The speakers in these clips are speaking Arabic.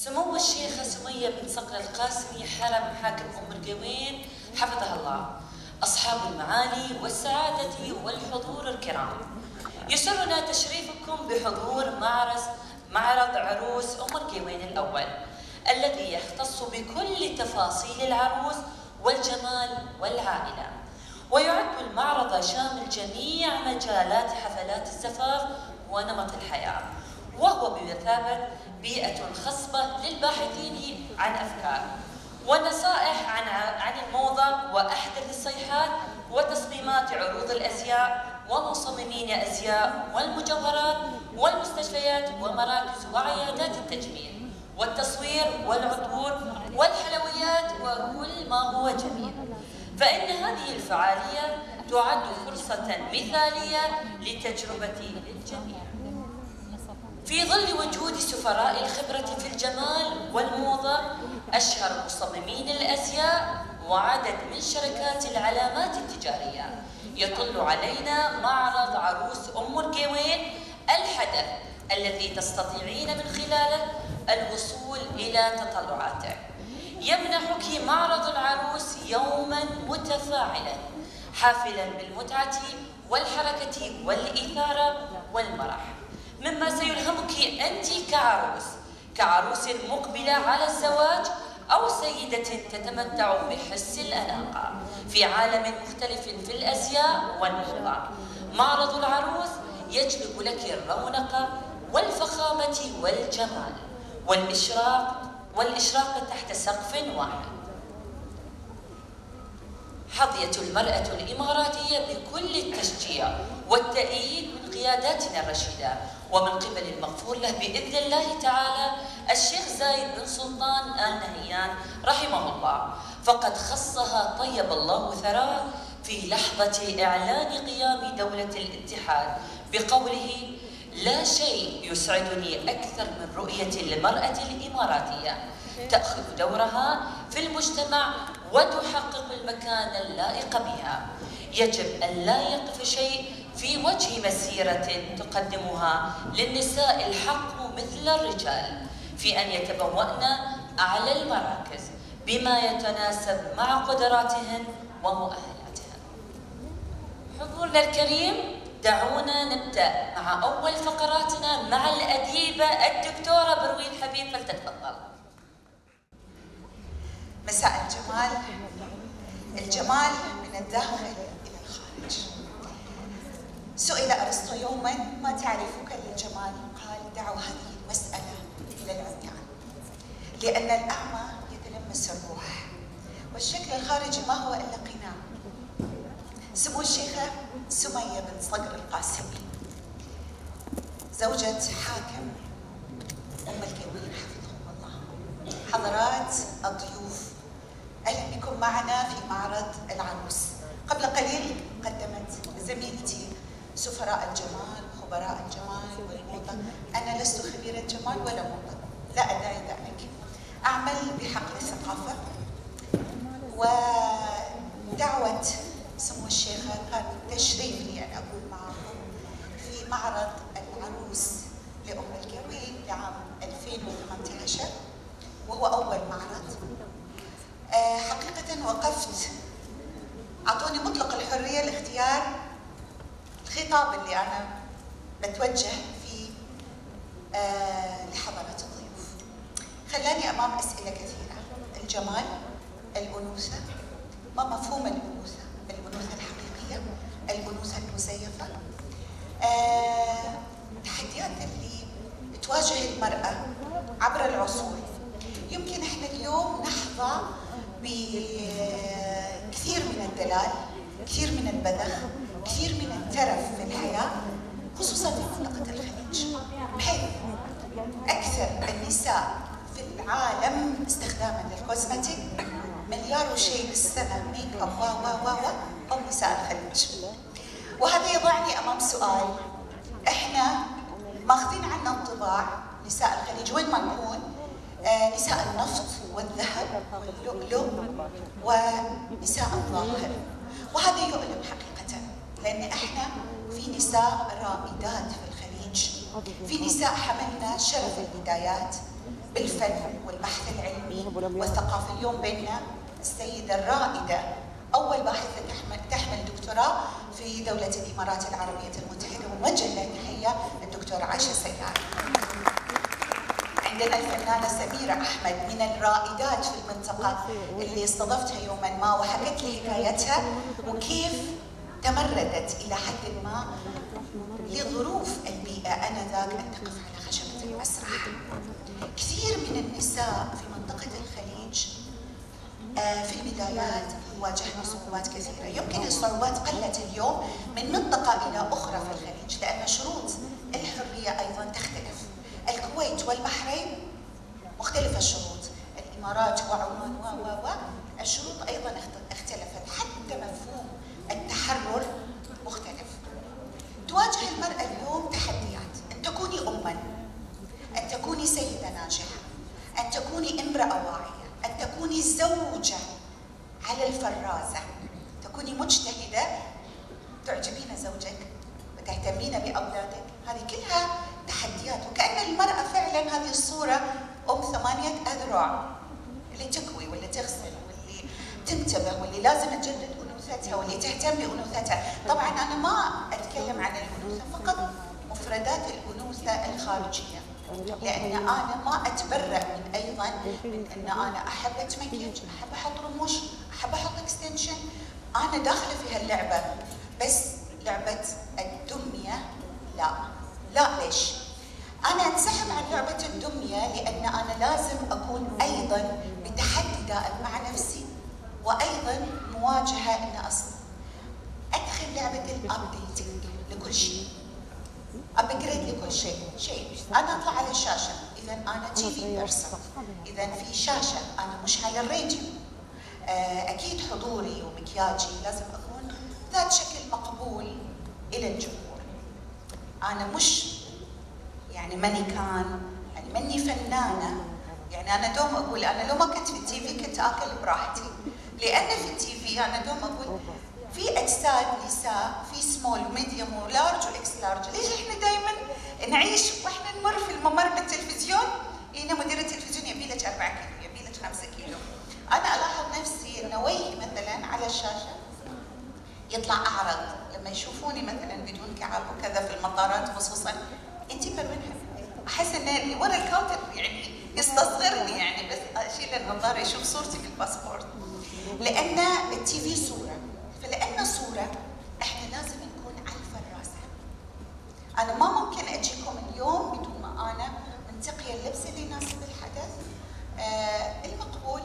سمو الشيخة سمية بنت صقر القاسمي حرم حاكم أم القوين حفظها الله، أصحاب المعالي والسعادة والحضور الكرام، يسرنا تشريفكم بحضور معرض عروس أم القوين الأول الذي يختص بكل تفاصيل العروس والجمال والعائلة، ويعد المعرض شامل جميع مجالات حفلات الزفاف ونمط الحياة، وهو بمثابة بيئة خصبة للباحثين عن أفكار ونصائح عن الموضة وأحدث الصيحات وتصميمات عروض الأزياء ومصممين الأزياء والمجوهرات والمستشفيات ومراكز وعيادات التجميل والتصوير والعطور والحلويات وكل ما هو جميل. فإن هذه الفعالية تعد فرصة مثالية لتجربة للجميع في ظل وجود سفراء الخبرة في الجمال والموضة، أشهر مصممين الأزياء وعدد من شركات العلامات التجارية. يطل علينا معرض عروس أم القوين، الحدث الذي تستطيعين من خلاله الوصول إلى تطلعاته. يمنحك معرض العروس يوما متفاعلا حافلا بالمتعة والحركة والإثارة والمرح، مما سيلهمك أنت كعروس مقبلة على الزواج أو سيدة تتمتع بحس الأناقة في عالم مختلف في الأزياء والموضة. معرض العروس يجلب لك الرونق والفخامة والجمال والإشراق تحت سقف واحد. حظيت المرأة الإماراتية بكل التشجيع والتأييد من قياداتنا الرشيدة ومن قبل المغفور له بإذن الله تعالى الشيخ زايد بن سلطان آل نهيان رحمه الله، فقد خصها طيب الله ثراه في لحظة إعلان قيام دولة الاتحاد بقوله: لا شيء يسعدني أكثر من رؤية المرأة الإماراتية تأخذ دورها في المجتمع وتحقق المكان اللائق بها. يجب أن لا يقف شيء في وجه مسيرة تقدمها للنساء الحق مثل الرجال في أن يتبوأن أعلى المراكز بما يتناسب مع قدراتهن ومؤهلاتهن. حضورنا الكريم، دعونا نبدأ مع أول فقراتنا مع الأديبة الدكتورة بروين حبيب، فلتتفضل. مساء الجمال. الجمال من الداخل إلى الخارج. سئل أرسطو يوما: ما تعرفك للجمال؟ قال: دعوا هذه المسألة إلى العميان، لأن الأعمى يتلمس الروح، والشكل الخارجي ما هو إلا قناع. سمو الشيخة سمية بنت صقر القاسمي، زوجة حاكم أم القوين حفظهم الله. حضرات الضيوف، أهلا بكم معنا في معرض العروس. قبل قليل قدمت زميلتي سفراء الجمال وخبراء الجمال والموضة. أنا لست خبيرة جمال ولا موضة، لا أدعي ذلك. أعمل بحقل الثقافة، ودعوة سمو الشيخة كان تشريف لي أن أكون معكم في معرض العروس لأم القوين لعام 2018، وهو أول معرض. حقيقة وقفت، أعطوني مطلق الحرية لاختيار الخطاب اللي أنا بتوجه فيه لحضرة الضيوف. خلاني أمام أسئلة كثيرة: الجمال، الأنوثة، ما مفهوم الأنوثة؟ الأنوثة الحقيقية، الأنوثة المزيفة، التحديات اللي تواجه المرأة عبر العصور. يمكن احنا اليوم نحظى بكثير من الدلال، كثير من البذخ، كثير من الترف في الحياة، خصوصا في منطقة الخليج، بحيث أكثر النساء في العالم استخداما للكوزمتيك، مليار وشيء بالسنة ميك اب أو نساء الخليج. وهذا يضعني أمام سؤال: احنا ماخذين عنا انطباع نساء الخليج وين ما نكون نساء النفط والذهب واللؤلؤ ونساء الظاهر، وهذا يؤلم حقيقة، لأن احنا في نساء رائدات في الخليج، في نساء حملنا شرف البدايات، بالفن والبحث العلمي والثقافي. اليوم بيننا السيدة الرائدة، أول باحثة تحمل دكتوراه في دولة الإمارات العربية المتحدة، وموجه لها تحية الدكتورة عائشة سيار. عندنا الفنانة سميرة أحمد من الرائدات في المنطقة اللي استضفتها يوما ما، وحكت لي حكايتها وكيف تمردت إلى حد ما لظروف البيئة آنذاك أن تقف على خشبة المسرح. كثير من النساء في منطقة الخليج في البدايات واجهنا صعوبات كثيرة. يمكن الصعوبات قلت اليوم من منطقة إلى أخرى في الخليج، لأن شروط الحرية أيضا تختلف. الكويت والبحرين مختلفة الشروط، الإمارات وعمان الشروط أيضا اختلفت، حتى مفهوم التحرر مختلف. تواجه المرأة اليوم تحديات، أن تكوني أماً، أن تكوني سيدة ناجحة، أن تكوني امرأة واعية، أن تكوني زوجة على الفرازة، تكوني مجتهدة، تعجبين زوجك وتهتمين بأولادك. هذه كلها تحديات، وكأن المرأة فعلا هذه الصورة أم 8 أذرع اللي تكوي واللي تغسل واللي تنتبه واللي لازم تجدد أنوثتها واللي تهتم بأنوثتها. طبعا أنا ما أتكلم عن الأنوثة فقط مفردات الأنوثة الخارجية، لأن أنا ما أتبرأ من أيضا من أن أنا أحب أتمكيج، أحب أحط رموش، أحب أحط اكستنشن. أنا داخلة في هاللعبة، بس لعبة الدمية لا. ليش؟ أنا أنسحب عن لعبة الدمية لأن أنا لازم أكون أيضا بتحدي دائم مع نفسي، وأيضا مواجهة أن أدخل لعبة الأبديتنج لكل شيء، أبجريد لكل شيء. أنا أطلع على الشاشة، إذا أنا تي في بيرسون، إذا في شاشة، أنا مش على الراديو. أكيد حضوري ومكياجي لازم أكون ذات شكل مقبول إلى الجمهور. أنا مش يعني مانيكان، يعني ماني فنانة. يعني أنا دوم أقول أنا لو ما كنت في التي في كنت آكل براحتي، لأن في التي في أنا دوم أقول في أجساد نساء، في سمول وميديوم ولارج وإكس لارج. ليش إحنا دائما نعيش وإحنا نمر في الممر بالتلفزيون، هنا مدير التلفزيون يبي لك 4 كيلو، يبي لك 5 كيلو. أنا ألاحظ نفسي إنه وجهي مثلا على الشاشة يطلع أعرض لما يشوفوني مثلا بدون كعب وكذا في المطارات خصوصا. أنت من أحس إن اللي ورا الكاونتر يعني يستصغرني، يعني بس أشيل النظارة يشوف صورتي في الباسبورت، لأن التي في صورة، فلأن صورة إحنا لازم نكون على الفراسة. أنا ما ممكن أجيكم اليوم بدون ما أنا منتقية اللبس اللي يناسب الحدث المقبول.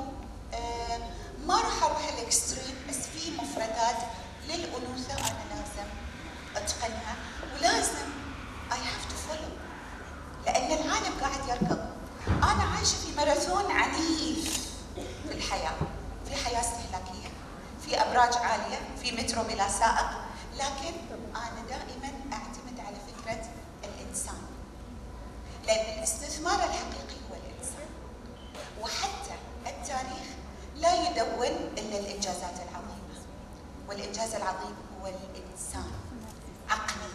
ما راح أروح الإكستريم، بس في مفردات للأنوثة أنا لازم أتقنها، ولازم I have to follow، لأن العالم قاعد يركض. أنا عايشة في ماراثون عنيف في الحياة، في حياة استهلاكية، في أبراج عالية، في مترو بلا سائق، لكن أنا دائما أعتمد على فكرة الإنسان، لأن الاستثمار الحقيقي هو الإنسان، وحتى التاريخ لا يدون إلا الإنجازات العظيمة، والإنجاز العظيم هو الإنسان. عقلي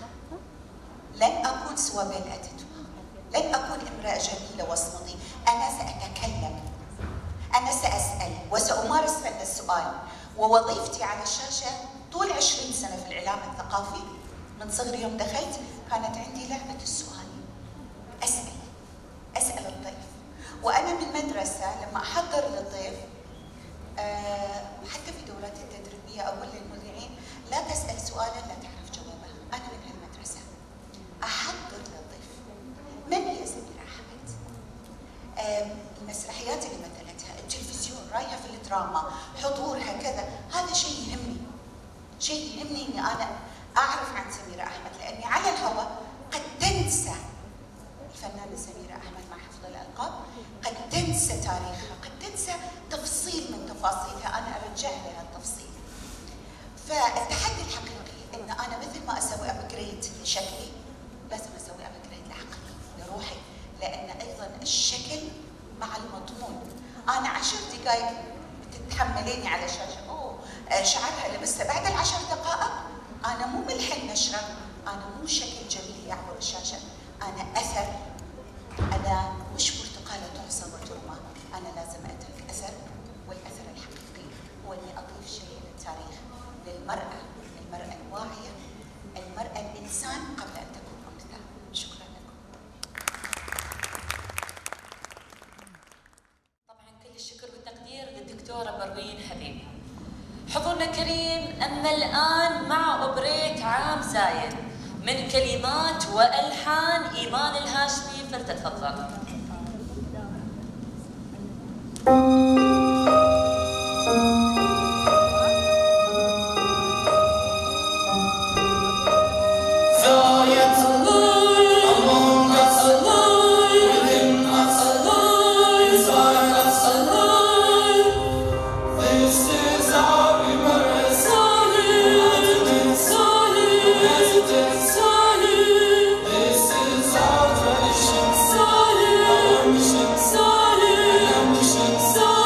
لن أكون سوى بين أتتوه، لن أكون امرأة جميلة واصمتي. أنا سأتكلم، أنا سأسأل وسأمارس فن السؤال، ووظيفتي على الشاشة طول 20 سنة في الإعلام الثقافي. من صغري يوم دخلت كانت عندي لعبة السؤال، أسأل الضيف. وأنا من مدرسة لما أحضر للضيف حتى في دورات التدريبية أقول للمذيعين لا تسأل سؤالا لا تعرف جوابه. أنا من هالمدرسة أحضر للضيف. من هي سميرة أحمد؟ المسرحيات اللي مثلتها، التلفزيون، رأيها في الدراما، حضورها كذا، هذا شيء يهمني. شيء يهمني إني أنا أعرف عن سميرة أحمد، لأني على الهواء قد تنسى الفنانة سميرة أحمد مع حفظ الألقاب، قد تنسى تاريخها، قد تنسى تفصيل من تفاصيلها، أنا أرجع لها التفصيل. فالتحدي الحقيقي إن أنا مثل ما أسوي أبجريد لشكلي، لازم أسوي أبجريد لعقلي، لروحي، لأن أيضا الشكل مع المضمون. أنا 10 دقائق بتتحمليني على شاشة، شعرها لبسها، بعد ال10 دقائق أنا مو ملح النشرة، أنا مو شكل جميل يعبر الشاشة، أنا أثر، أنا مش برتقالة تحصى وترمى، أنا لازم أترك أثر، والأثر الحقيقي هو إني أضيف شيء للتاريخ، للمرأة الواعية، المرأة الإنسان قبل أن تكون أنثى. شكرا لكم. طبعا كل الشكر والتقدير للدكتورة بروين حبيب. حضورنا الكريم، أما الآن مع أوبريت عام زايد من كلمات وألحان إيمان الهاشمي، فلتتفضل. So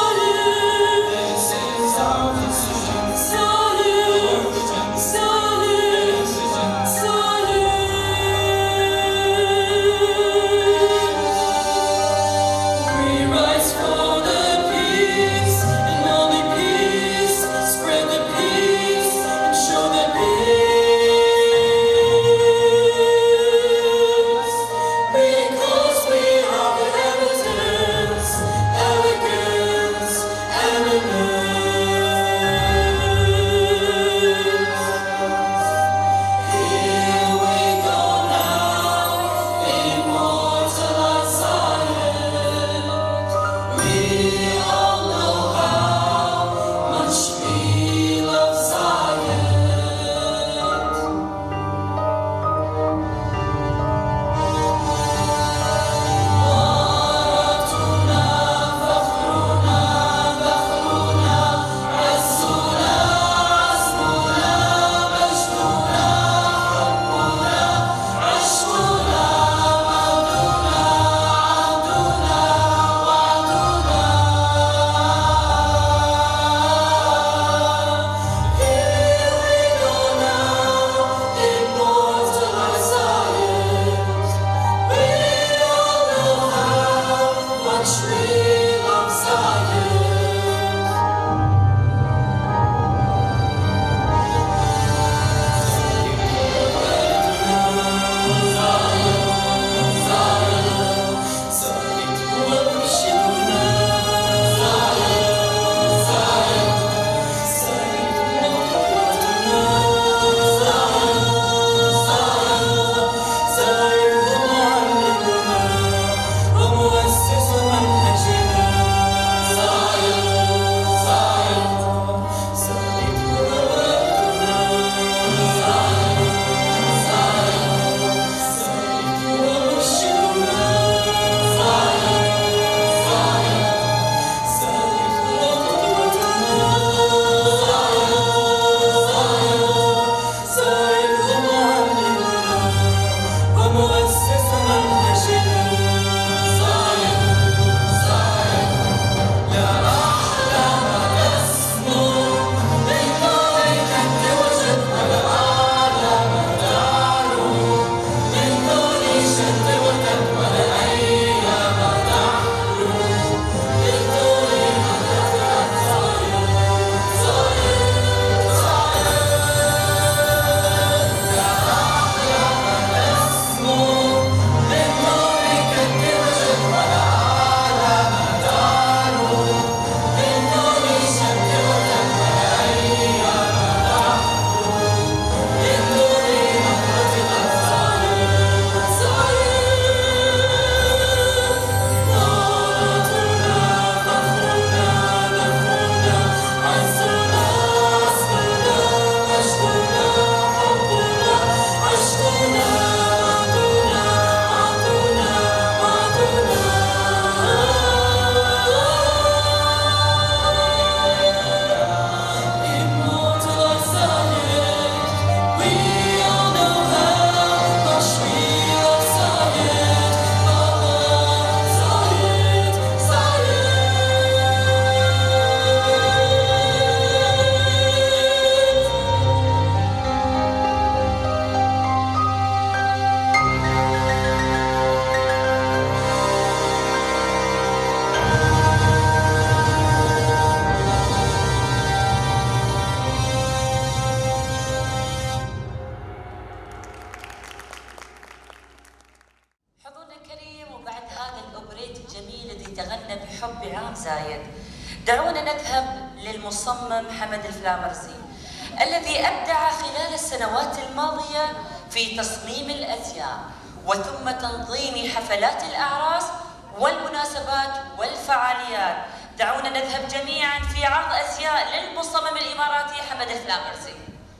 تغنى بحب بعام زايد. دعونا نذهب للمصمم حمد الفلامرزي الذي أبدع خلال السنوات الماضية في تصميم الأزياء وثم تنظيم حفلات الأعراس والمناسبات والفعاليات. دعونا نذهب جميعا في عرض أزياء للمصمم الإماراتي حمد الفلامرزي.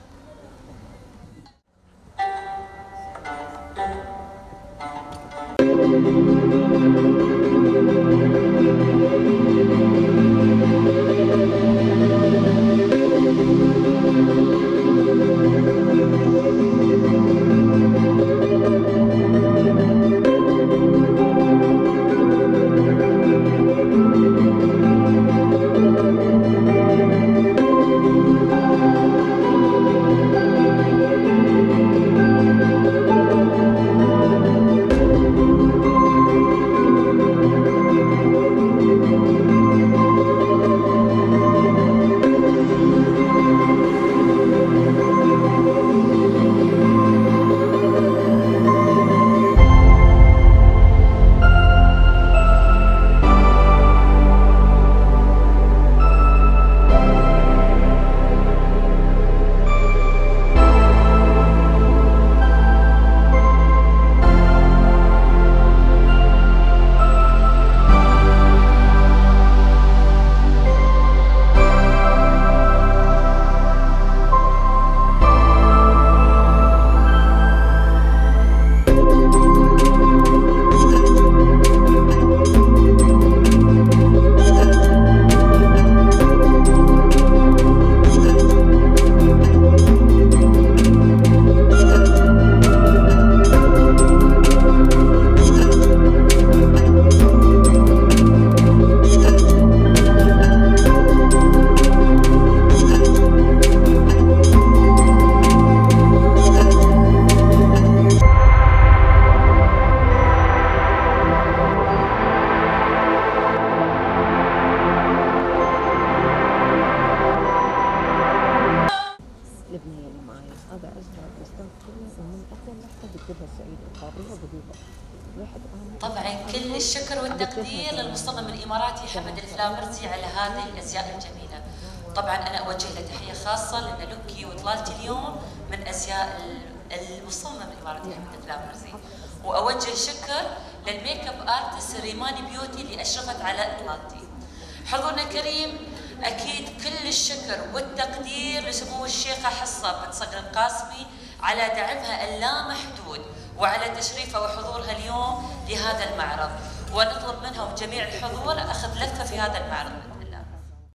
طبعا كل الشكر والتقدير للمصمم الاماراتي حمد الفلامرزي على هذه الازياء الجميله. طبعا انا اوجه له تحيه خاصه لان لوكي وطلالتي اليوم من ازياء المصمم الاماراتي حمد الفلامرزي، واوجه شكر للميك اب ارتست ريماني بيوتي اللي اشرفت على اطلالتي. حضورنا الكريم اكيد كل الشكر والتقدير لسمو الشيخه حصه بنت صقر القاسمي على دعمها اللامحدود وعلى تشريفها وحضورها اليوم لهذا المعرض، ونطلب منهم جميع الحضور اخذ لفه في هذا المعرض.